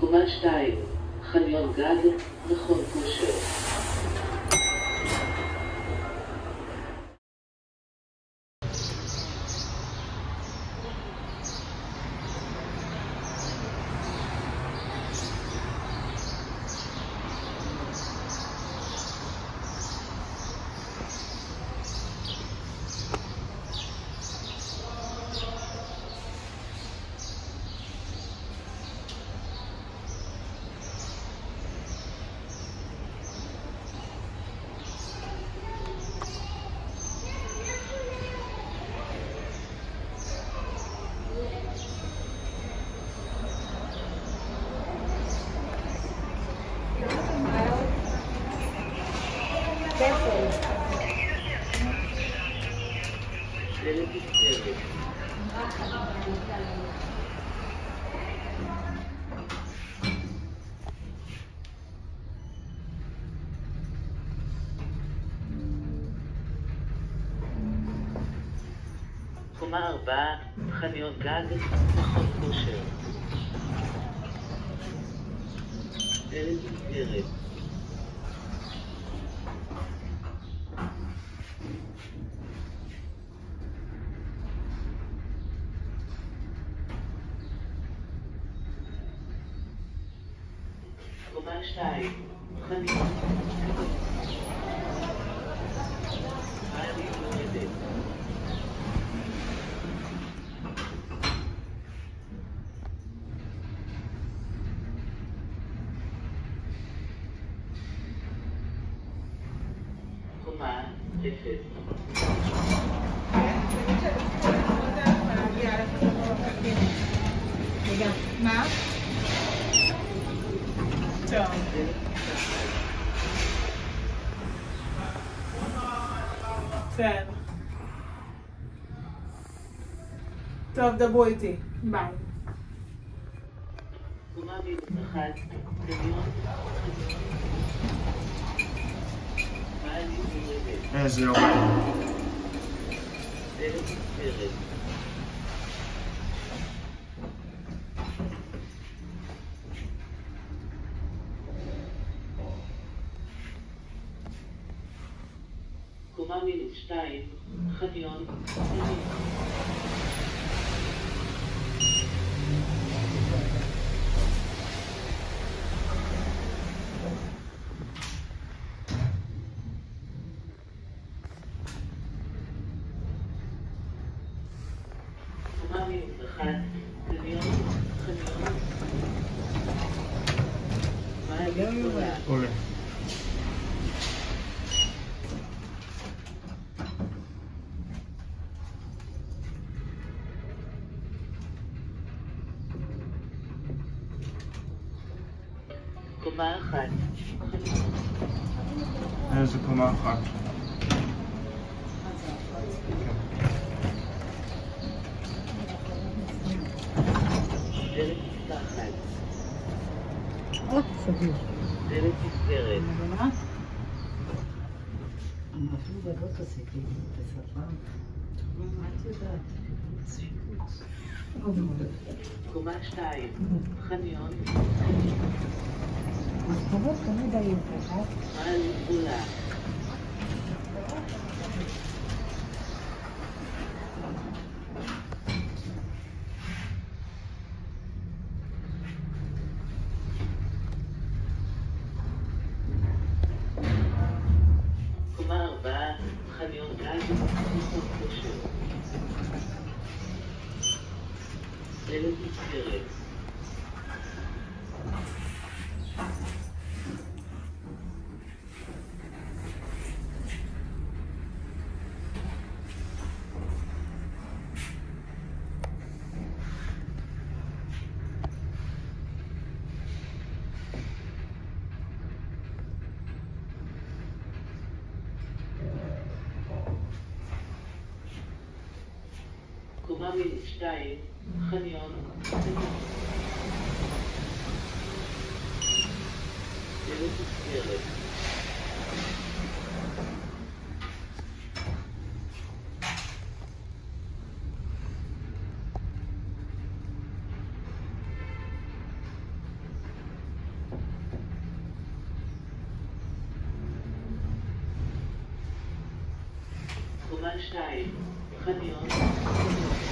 קומה 2, חניון גג, מכון כושר. קומה 4, חניון גג, מכון כושר. דלת נסגרת. קומה 2, חניון. מעלית יורדת. קומה 0. רגע, מה? טוב. בסדר. טוב, דברו איתי. ביי. קומה -1, חניון. מעלית יורדת. איזה יופי. דלת נסגרת. קומה -2, חניון. קומה -1, חניון. מעלית עולה. עולה. קומה 1, איזה קומה 1. דלת נפתחת. סביר. דלת נסגרת. מה? אפילו גדות עשיתי בשפה. מה את יודעת? קומה 2, חניון. הסתובב תמיד היו ככה. מעלית עולה. קומה 4, חניון גג, מכון כושר. דלת נסגרת. קומה -2, חניון. דלת נסגרת. שיט, חניון.